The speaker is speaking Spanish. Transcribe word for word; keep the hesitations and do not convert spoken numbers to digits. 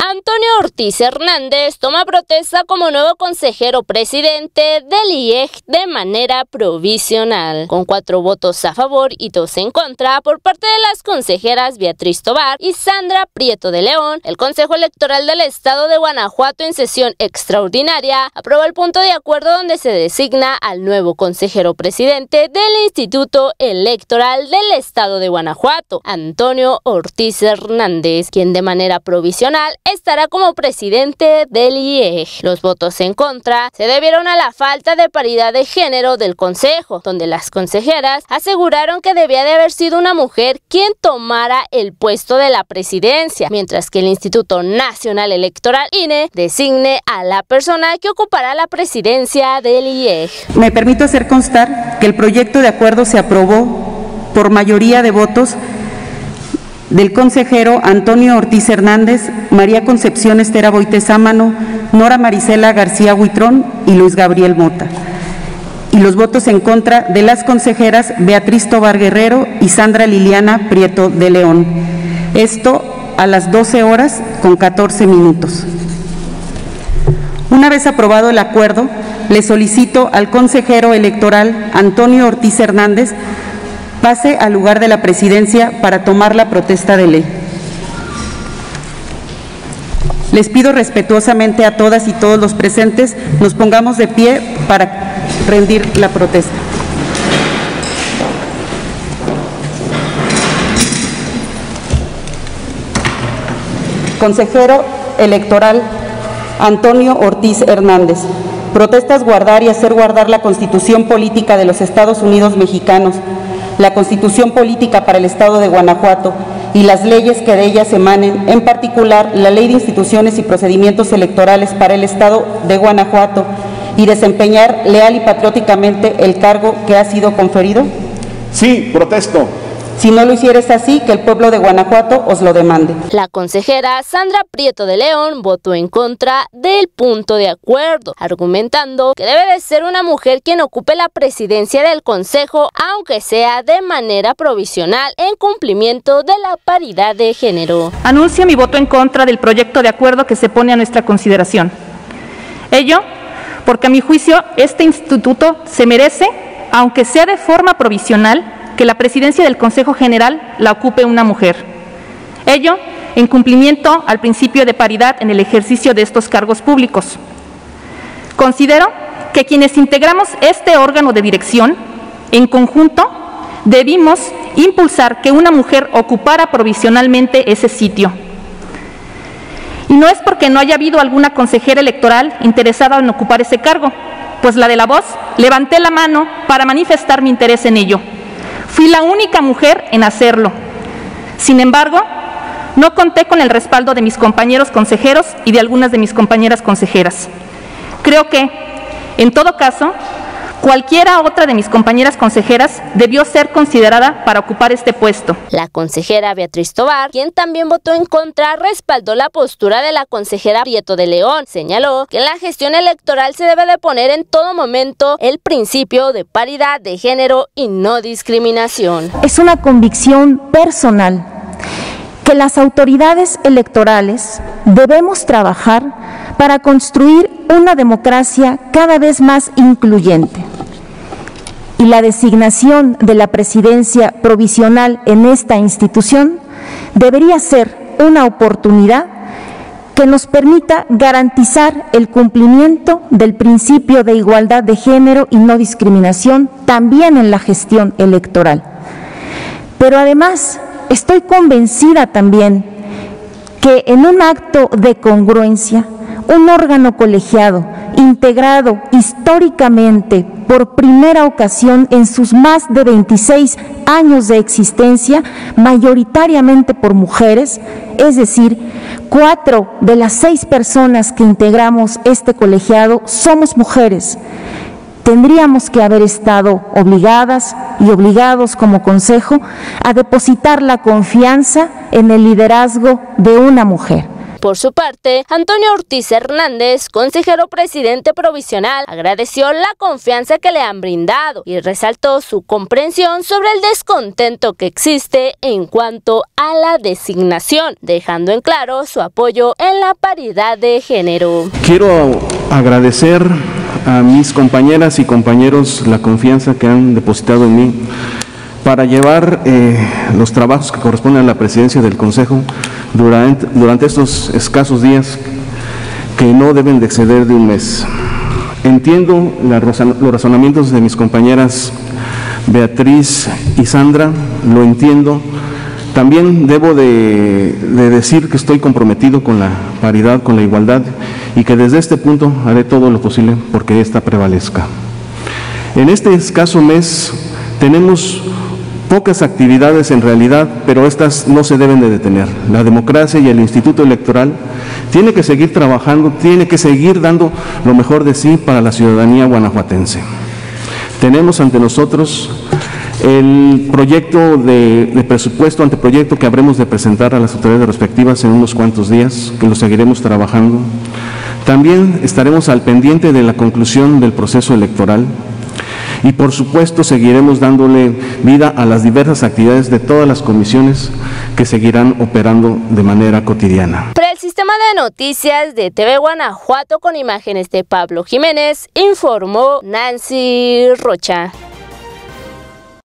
Antonio Ortiz Hernández toma protesta como nuevo consejero presidente del I E G de manera provisional, con cuatro votos a favor y dos en contra por parte de las consejeras Beatriz Tovar y Sandra Prieto de León. El Consejo Electoral del Estado de Guanajuato, en sesión extraordinaria, aprobó el punto de acuerdo donde se designa al nuevo consejero presidente del Instituto Electoral del Estado de Guanajuato, Antonio Ortiz Hernández, quien de manera provisional estará como presidente del I E G. Los votos en contra se debieron a la falta de paridad de género del consejo, donde las consejeras aseguraron que debía de haber sido una mujer quien tomara el puesto de la presidencia, mientras que el Instituto Nacional Electoral I N E designe a la persona que ocupará la presidencia del I E G. Me permito hacer constar que el proyecto de acuerdo se aprobó por mayoría de votos del consejero Antonio Ortiz Hernández, María Concepción Estera Boitesámano, Nora Marisela García Huitrón y Luis Gabriel Mota, y los votos en contra de las consejeras Beatriz Tovar Guerrero y Sandra Liliana Prieto de León. Esto a las doce horas con catorce minutos. Una vez aprobado el acuerdo, le solicito al consejero electoral Antonio Ortiz Hernández pase al lugar de la presidencia para tomar la protesta de ley. Les pido respetuosamente a todas y todos los presentes nos pongamos de pie para rendir la protesta. Consejero electoral Antonio Ortiz Hernández. Protestas guardar y hacer guardar la Constitución Política de los Estados Unidos Mexicanos, la Constitución Política para el Estado de Guanajuato y las leyes que de ellas emanen, en particular la Ley de Instituciones y Procedimientos Electorales para el Estado de Guanajuato, y desempeñar leal y patrióticamente el cargo que ha sido conferido? Sí, protesto. Si no lo hicieres así, que el pueblo de Guanajuato os lo demande. La consejera Sandra Prieto de León votó en contra del punto de acuerdo, argumentando que debe de ser una mujer quien ocupe la presidencia del consejo, aunque sea de manera provisional, en cumplimiento de la paridad de género. Anuncio mi voto en contra del proyecto de acuerdo que se pone a nuestra consideración. Ello porque a mi juicio este instituto se merece, aunque sea de forma provisional, que la presidencia del Consejo General la ocupe una mujer. Ello en cumplimiento al principio de paridad en el ejercicio de estos cargos públicos. Considero que quienes integramos este órgano de dirección, en conjunto, debimos impulsar que una mujer ocupara provisionalmente ese sitio. Y no es porque no haya habido alguna consejera electoral interesada en ocupar ese cargo, pues la de la voz levanté la mano para manifestar mi interés en ello. Fui la única mujer en hacerlo. Sin embargo, no conté con el respaldo de mis compañeros consejeros y de algunas de mis compañeras consejeras. Creo que, en todo caso, cualquiera otra de mis compañeras consejeras debió ser considerada para ocupar este puesto. La consejera Beatriz Tovar, quien también votó en contra, respaldó la postura de la consejera Prieto de León. Señaló que en la gestión electoral se debe de poner en todo momento el principio de paridad de género y no discriminación. Es una convicción personal que las autoridades electorales debemos trabajar para construir una democracia cada vez más incluyente. Y la designación de la presidencia provisional en esta institución debería ser una oportunidad que nos permita garantizar el cumplimiento del principio de igualdad de género y no discriminación también en la gestión electoral. Pero además, estoy convencida también que en un acto de congruencia, un órgano colegiado integrado históricamente por primera ocasión en sus más de veintiséis años de existencia, mayoritariamente por mujeres, es decir, cuatro de las seis personas que integramos este colegiado somos mujeres. Tendríamos que haber estado obligadas y obligados como consejo a depositar la confianza en el liderazgo de una mujer. Por su parte, Antonio Ortiz Hernández, consejero presidente provisional, agradeció la confianza que le han brindado y resaltó su comprensión sobre el descontento que existe en cuanto a la designación, dejando en claro su apoyo en la paridad de género. Quiero agradecer a mis compañeras y compañeros la confianza que han depositado en mí para llevar eh, los trabajos que corresponden a la presidencia del Consejo durante, durante estos escasos días que no deben de exceder de un mes. Entiendo la, los razonamientos de mis compañeras Beatriz y Sandra, lo entiendo. También debo de, de decir que estoy comprometido con la paridad, con la igualdad, y que desde este punto haré todo lo posible porque ésta prevalezca. En este escaso mes tenemos pocas actividades en realidad, pero estas no se deben de detener. La democracia y el Instituto Electoral tiene que seguir trabajando, tiene que seguir dando lo mejor de sí para la ciudadanía guanajuatense. Tenemos ante nosotros el proyecto de, de presupuesto, anteproyecto que habremos de presentar a las autoridades respectivas en unos cuantos días, que lo seguiremos trabajando. También estaremos al pendiente de la conclusión del proceso electoral y por supuesto seguiremos dándole vida a las diversas actividades de todas las comisiones que seguirán operando de manera cotidiana. Para el sistema de noticias de T V Guanajuato con imágenes de Pablo Jiménez, informó Nancy Rocha.